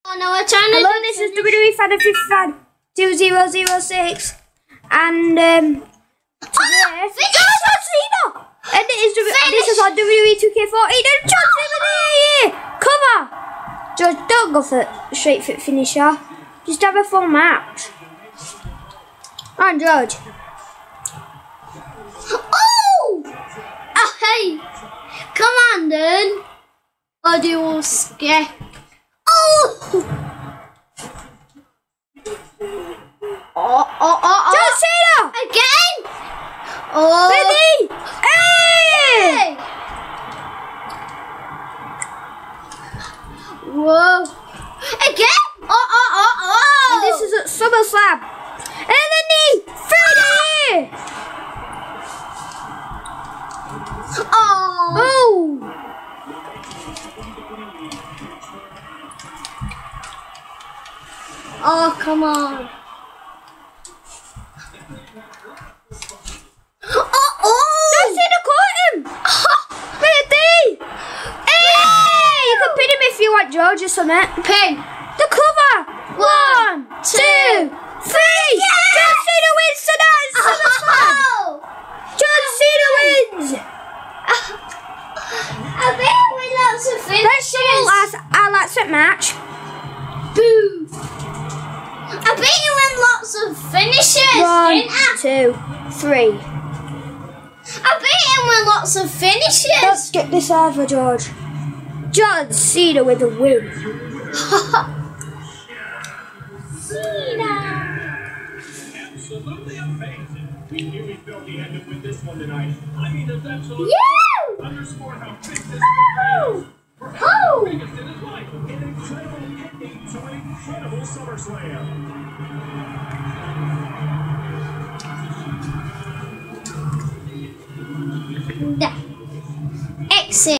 Hello, this is WWE Fan of 2006, and today, Cena! And this is on WWE 2K14, and John Cena here! Cover! George, don't go for straight fit finisher. Just have a fun match. On George. Oh! Oh, hey! Come on, then. Or do you scare? Oh! Oh! John Cena! Again! Oh! Ready? Hey! Whoa! Again! Oh! And this is at SummerSlam. And the knee! 3D! Oh! Oh, come on. John Cena caught him! Ready? Hey! You can pin him if you want, George, or something. Pin. The cover! 1, 2, 3! Yeah! John Cena wins tonight! SummerSlam! John Cena wins! I bet we lots of finishes. Let's do our last match. Boo! I bet you win lots of finishes. 1, 2, 3. I bet you win lots of finishes. Don't skip this over, George. John Cena with a win. Cena. Absolutely amazing. We knew we felt he had to win this one tonight. I mean, that's absolutely underscore how big this is. Perhaps the biggest in his life. An incredible ending to an incredible SummerSlam. Exit.